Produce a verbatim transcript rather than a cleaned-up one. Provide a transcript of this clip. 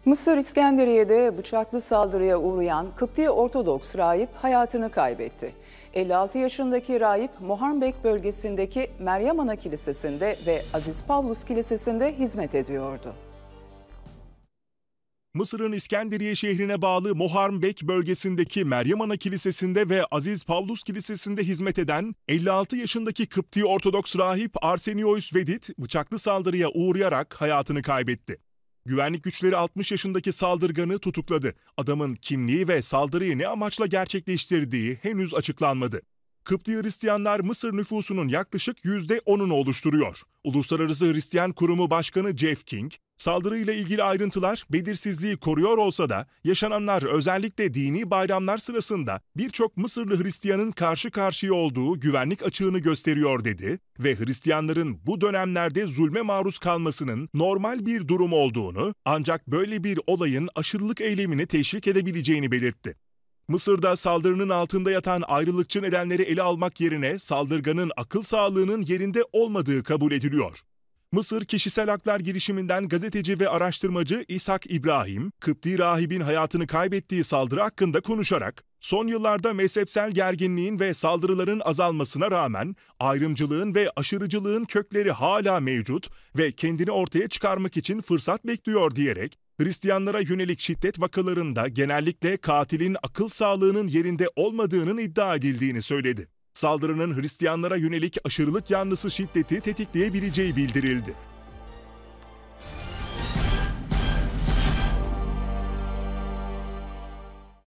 Mısır İskenderiye'de bıçaklı saldırıya uğrayan Kıpti Ortodoks rahip hayatını kaybetti. elli altı yaşındaki rahip Mohanbek bölgesindeki Meryem Ana Kilisesi'nde ve Aziz Pavlus Kilisesi'nde hizmet ediyordu. Mısır'ın İskenderiye şehrine bağlı Mohanbek bölgesindeki Meryem Ana Kilisesi'nde ve Aziz Pavlus Kilisesi'nde hizmet eden elli altı yaşındaki Kıpti Ortodoks rahip Arsenios Vedit bıçaklı saldırıya uğrayarak hayatını kaybetti. Güvenlik güçleri altmış yaşındaki saldırganı tutukladı. Adamın kimliği ve saldırıyı ne amaçla gerçekleştirdiği henüz açıklanmadı. Kıpti Hristiyanlar Mısır nüfusunun yaklaşık yüzde onunu oluşturuyor. Uluslararası Hristiyan Kurumu Başkanı Jeff King, saldırıyla ilgili ayrıntılar belirsizliği koruyor olsa da yaşananlar özellikle dini bayramlar sırasında birçok Mısırlı Hristiyanın karşı karşıya olduğu güvenlik açığını gösteriyor dedi ve Hristiyanların bu dönemlerde zulme maruz kalmasının normal bir durum olduğunu, ancak böyle bir olayın aşırılık eylemini teşvik edebileceğini belirtti. Mısır'da saldırının altında yatan ayrılıkçı nedenleri ele almak yerine saldırganın akıl sağlığının yerinde olmadığı kabul ediliyor. Mısır Kişisel Haklar girişiminden gazeteci ve araştırmacı İshak İbrahim, Kıpti rahibin hayatını kaybettiği saldırı hakkında konuşarak, son yıllarda mezhepsel gerginliğin ve saldırıların azalmasına rağmen ayrımcılığın ve aşırıcılığın kökleri hala mevcut ve kendini ortaya çıkarmak için fırsat bekliyor diyerek, Hristiyanlara yönelik şiddet vakalarında genellikle katilin akıl sağlığının yerinde olmadığının iddia edildiğini söyledi. Saldırının Hristiyanlara yönelik aşırılık yanlısı şiddeti tetikleyebileceği bildirildi.